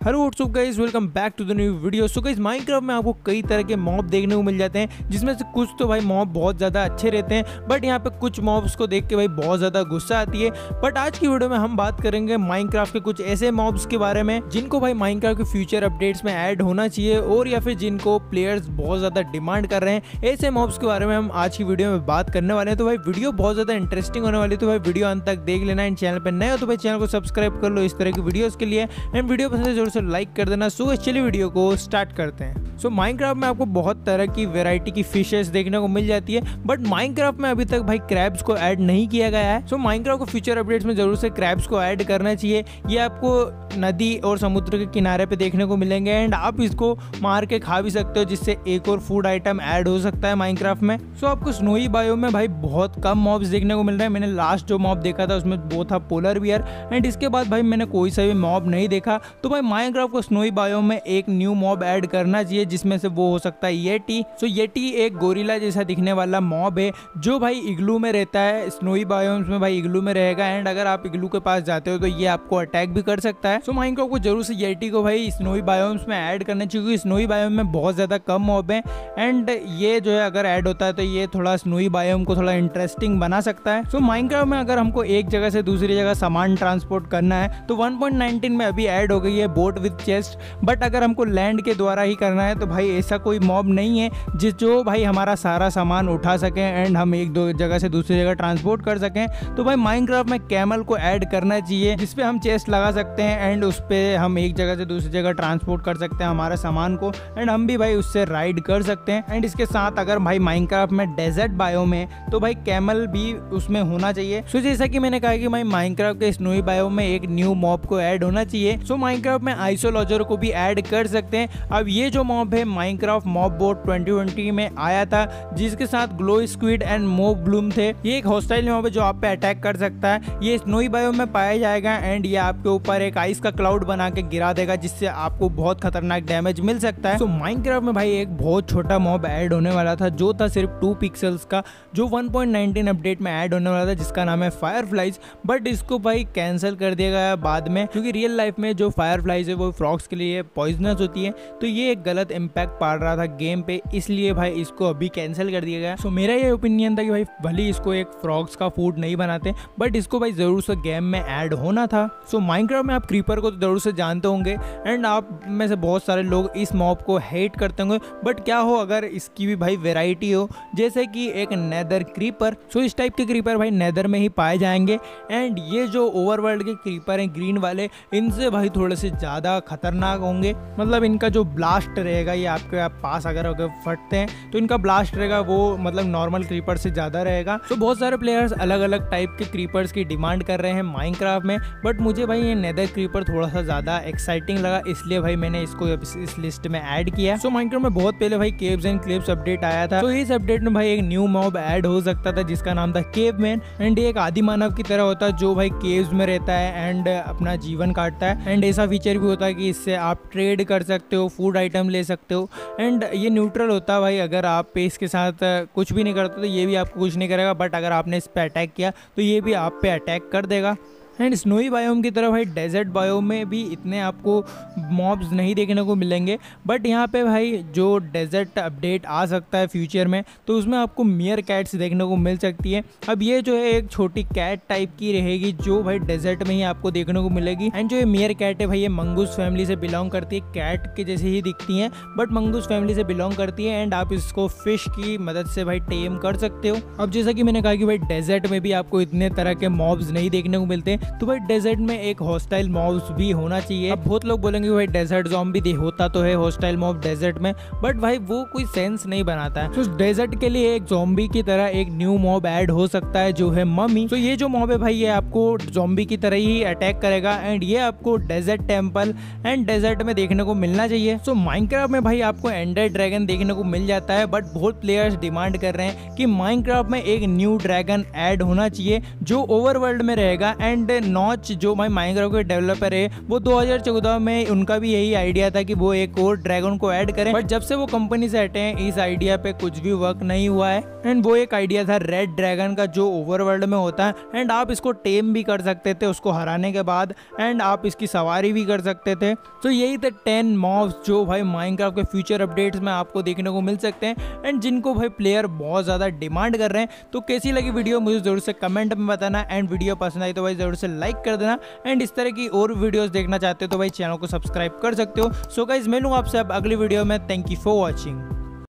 Hello what's up guys, welcome back to the new video. So guys, Minecraft में आपको कई तरह के मॉब देखने को मिल जाते हैं, जिसमें से कुछ तो भाई मॉब बहुत ज़्यादा अच्छे रहते हैं, बट यहाँ पे कुछ मॉब्स को देख के भाई बहुत ज़्यादा गुस्सा आती है। बट आज की वीडियो में हम बात करेंगे माइनक्राफ्ट के कुछ ऐसे मॉब्स के बारे में जिनको भाई माइनक्राफ्ट के फ्यूचर अपडेट्स में ऐड होना चाहिए, और या फिर जिनको प्लेयर्स बहुत ज़्यादा डिमांड कर रहे हैं। ऐसे मॉब्स के बारे में हम आज की वीडियो में बात करने वाले हैं। तो भाई वीडियो बहुत ज़्यादा इंटरेस्टिंग होने वाली है, तो भाई वीडियो अंत तक देख लेना। एंड चैनल पर नए हो तो भाई चैनल को सब्सक्राइब कर लो इस तरह की वीडियोज़ के लिए। एंड वीडियो पसंद है जरूर से लाइक कर देना। सो चलिए वीडियो को स्टार्ट करते हैं। सो माइनक्राफ्ट में आपको बहुत तरह की वैरायटी की फिशेस देखने को मिल जाती है, बट माइनक्राफ्ट में अभी तक भाई क्रैब्स को ऐड नहीं किया गया है। सो माइनक्राफ्ट को फ्यूचर अपडेट्स में जरूर से क्रैब्स को ऐड करना चाहिए। ये आपको नदी और समुद्र के किनारे पे देखने को मिलेंगे, एंड आप इसको मार के खा भी सकते हो, जिससे एक और फूड आइटम ऐड हो सकता है माइनक्राफ्ट में। सो आपको स्नोई बायो में भाई बहुत कम मॉब्स देखने को मिल रहे हैं। मैंने लास्ट जो मॉब देखा था उसमें वो था पोलर बियर, एंड इसके बाद भाई मैंने कोई सा भी मॉब नहीं देखा। तो भाई माइनक्राफ्ट को स्नोई बायो में एक न्यू मॉब ऐड करना चाहिए, जिसमें से वो हो सकता है येटी। सो येटी एक गोरिल्ला जैसा दिखने वाला मॉब है, जो भाई इग्लू में रहता है। स्नोई बायोम्स में भाई इग्लू में रहेगा, एंड अगर आप इग्लू के पास जाते हो तो ये आपको अटैक भी कर सकता है। सो माइनक्राफ्ट को जरूर से येटी को भाई स्नोई बायोम्स में ऐड करना चाहिए, क्योंकि स्नोई बायोम में बहुत ज्यादा कम मॉब है, एंड ये जो है अगर ऐड होता है तो ये थोड़ा स्नोई बायोम को थोड़ा इंटरेस्टिंग बना सकता है। सो माइनक्राफ्ट में अगर हमको एक जगह से दूसरी जगह सामान ट्रांसपोर्ट करना है तो 1.19 में अभी ऐड हो गई है बोट विद चेस्ट, बट अगर हमको लैंड के द्वारा ही करना है तो भाई ऐसा कोई मॉब नहीं है जो भाई हमारा सारा सामान उठा सके एंड हम एक दो जगह से दूसरी जगह ट्रांसपोर्ट कर सकें। तो भाई माइनक्राफ्ट में कैमल को ऐड करना चाहिए, जिसपे हम चेस्ट लगा सकते हैं एंड उस पे हम एक जगह से दूसरी जगह ट्रांसपोर्ट कर सकते हैं हमारे सामान को, एंड हम भी भाई उससे राइड कर सकते हैं। एंड इसके साथ अगर भाई माइनक्राफ्ट में डेजर्ट बायो में तो भाई कैमल भी उसमें होना चाहिए। सो जैसा कि मैंने कहा कि भाई माइनक्राफ्ट के स्नोई बायो में एक न्यू मॉब को ऐड होना चाहिए। सो माइनक्राफ्ट में आइसोलॉजर को भी ऐड कर सकते हैं। अब ये जो मॉब है माइनक्राफ्ट मॉब बोट 2020 में आया था, जिसके साथ glow squid and moobloom थे। ये एक हॉस्टाइल मॉब है जो आप पे अटैक कर सकता है। ये स्नोई बायो में पाया जाएगा, एंड ये आपके ऊपर एक आइस का क्लाउड बना के गिरा देगा, जिससे आपको बहुत खतरनाक डैमेज मिल सकता है। सो माइनक्राफ्ट में भाई एक बहुत छोटा मॉब ऐड होने वाला था, जो था सिर्फ 2 पिक्सल्स का, जो 1.19 अपडेट में ऐड होने वाला था, जिसका नाम है फायरफ्लाइज। बट इसको भाई कैंसिल कर दिया गया बाद में, क्योंकि रियल लाइफ में जो फायरफ्लाइज है वो फ्रॉग्स के लिए पॉइजनस होती है, तो ये एक गलत इम्पैक्ट पड़ रहा था गेम पे, इसलिए भाई इसको अभी कैंसिल कर दिया गया। सो मेरा ये ओपिनियन था कि भाई भले इसको एक फ्रॉग्स का फूड नहीं बनाते, बट इसको भाई जरूर से गेम में ऐड होना था। सो माइनक्राफ्ट में आप क्रीपर को तो जरूर से जानते होंगे, एंड आप में से बहुत सारे लोग इस मॉब को हेट करते होंगे, बट क्या हो अगर इसकी भी भाई वेराइटी हो, जैसे कि एक नेदर क्रीपर। सो इस टाइप के क्रीपर भाई नेदर में ही पाए जाएंगे, एंड ये जो ओवरवर्ल्ड के क्रीपर हैं ग्रीन वाले, इनसे भाई थोड़े से ज़्यादा खतरनाक होंगे। मतलब इनका जो ब्लास्ट रहेगा, ये आपके पास अगर फटते हैं तो इनका ब्लास्ट रहेगा वो मतलब नॉर्मल क्रीपर से ज़्यादा रहेगा। तो बहुत सारे प्लेयर्स अलग अलग टाइप के क्रीपर्स की डिमांड कर रहे हैं माइनक्राफ्ट में, बट मुझे भाई ये नेदर क्रीपर थोड़ा सा ज़्यादा एक्साइटिंग लगा, इसलिए भाई मैंने इसको इस लिस्ट में ऐड किया। सो माइनक्राफ्ट में बहुत पहले भाई केव्स एंड क्लिप्स अपडेट आया था, तो इस अपडेट में भाई एक न्यू मॉब ऐड हो सकता था, जिसका नाम था केवमैन। एंड ये एक आदि मानव की तरह होता है, जो भाई केव्स में रहता है एंड अपना जीवन काटता है। एंड ऐसा फीचर भी होता है कि इससे आप ट्रेड कर सकते हो, फूड आइटम ले सकते हो, एंड ये न्यूट्रल होता है भाई। अगर आप इसके साथ कुछ भी नहीं करते तो ये भी आपको कुछ नहीं करेगा, बट अगर आपने इस पे अटैक किया तो ये भी आप पे अटैक कर देगा। एंड स्नोई बायोम की तरह भाई डेजर्ट बायोम में भी इतने आपको मॉब्स नहीं देखने को मिलेंगे, बट यहाँ पे भाई जो डेजर्ट अपडेट आ सकता है फ्यूचर में, तो उसमें आपको मियर कैट्स देखने को मिल सकती है। अब ये जो है एक छोटी कैट टाइप की रहेगी, जो भाई डेजर्ट में ही आपको देखने को मिलेगी। एंड जो ये मियर कैट है भाई, ये मंगूस फैमिली से बिलोंग करती है। कैट के जैसे ही दिखती हैं, बट मंगूस फैमिली से बिलोंग करती है, एंड आप इसको फिश की मदद से भाई टेम कर सकते हो। अब जैसा कि मैंने कहा कि भाई डेजर्ट में भी आपको इतने तरह के मॉब्स नहीं देखने को मिलते, तो भाई डेजर्ट में एक हॉस्टाइल मॉब्स भी होना चाहिए। अब बहुत लोग बोलेंगे भाई डेजर्ट ज़ॉम्बी होता तो है हॉस्टाइल मॉब डेजर्ट में, बट भाई वो कोई सेंस नहीं बनाता है। तो डेजर्ट के लिए एक ज़ॉम्बी की तरह एक न्यू मॉब ऐड हो सकता है, जो है मम्मी। तो ये जो मॉब है भाई, ये आपको ज़ॉम्बी की तरह ही अटैक करेगा, एंड ये आपको डेजर्ट टेम्पल एंड डेजर्ट में देखने को मिलना चाहिए। सो माइनक्राफ्ट में भाई आपको एंडर ड्रैगन देखने को मिल जाता है, बट बहुत प्लेयर्स डिमांड कर रहे हैं कि माइनक्राफ्ट में एक न्यू ड्रैगन ऐड होना चाहिए, जो ओवरवर्ल्ड में रहेगा। एंड वाले नॉच जो भाई माइनक्राफ्ट के डेवलपर है वो 2014 में उनका भी यही आइडिया था कि वो एक और ड्रैगन को ऐड करें, बट जब से वो कंपनी से हटे हैं इस आइडिया पे कुछ भी वर्क नहीं हुआ है। एंड वो एक आइडिया था रेड ड्रैगन का जो ओवरवर्ल्ड में होता है एंड आप इसको टेम भी कर सकते थे उसको हराने के बाद, एंड आप इसकी सवारी भी कर सकते थे। तो यही थे 10 मॉब्स जो भाई माइनक्राफ्ट के फ्यूचर अपडेट्स में आपको देखने को मिल सकते हैं एंड जिनको भाई प्लेयर बहुत ज़्यादा डिमांड कर रहे हैं। तो कैसी लगी वीडियो मुझे जरूर से कमेंट में बताना, एंड वीडियो पसंद आई तो भाई जरूर से लाइक कर देना, एंड इस तरह की और वीडियोस देखना चाहते हो तो भाई चैनल को सब्सक्राइब कर सकते हो। सो गाइस मिलूंगा आपसे अब अगली वीडियो में। Thank you for watching.